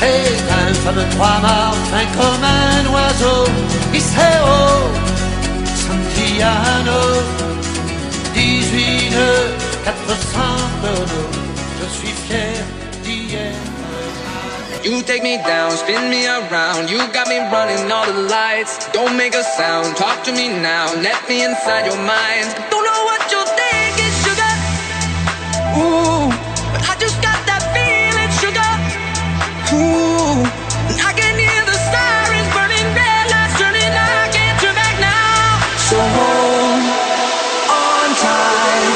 C'est un fameux trois-mâts, fin comme un oiseau. Iseo, Santillano, 18 nœuds, 400 tonneaux. Je suis fier d'y être. You take me down, spin me around. You got me running all the lights. Don't make a sound, talk to me now. Let me inside your mind. Don't know what you're thinking, sugar. Ooh, but I just got that feeling, sugar. Ooh, and I can hear the sirens burning, red lights turning. I can't turn back now. So hold on tight.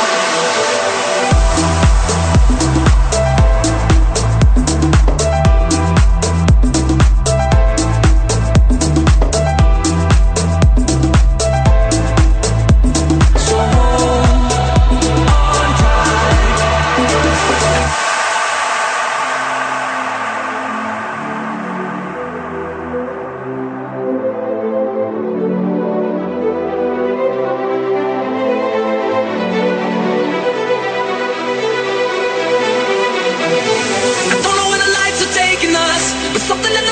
Something